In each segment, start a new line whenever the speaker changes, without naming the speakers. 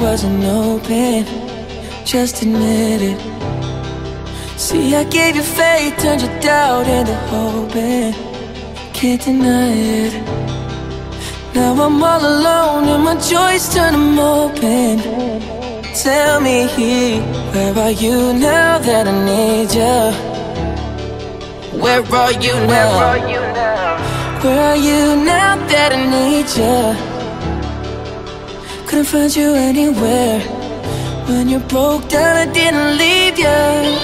wasn't open, just admit it. See, I gave you faith, turned your doubt into hope, and can't deny it. Now I'm all alone and my joys turn them open. Tell me, where are you now that I need you? Where are you now? Where are you now that I need you? Couldn't find you anywhere. When you broke down, I didn't leave you.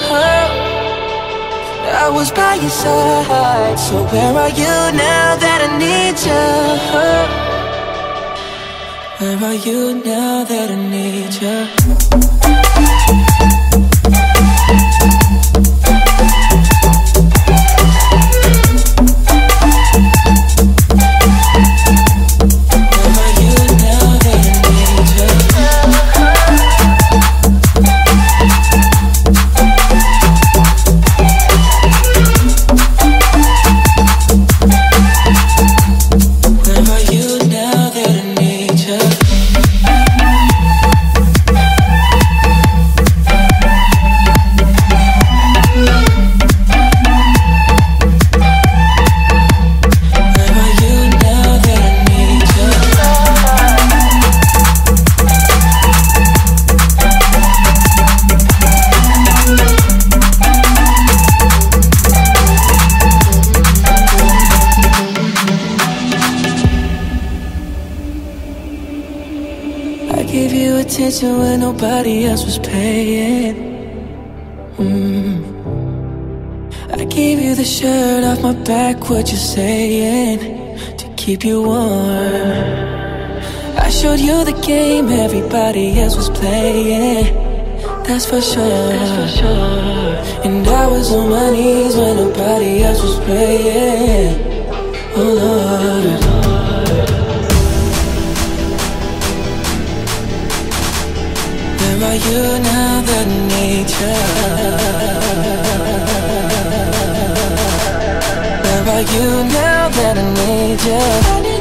I was by your side. So where are you now that I need you? Where are you now that I need you? Attention when nobody else was paying. I gave you the shirt off my back, what you saying, to keep you warm. I showed you the game everybody else was playing. That's for sure. And I was on my knees when nobody else was praying. Oh Lord. Where are you now that I need you? Where are you now that I need you?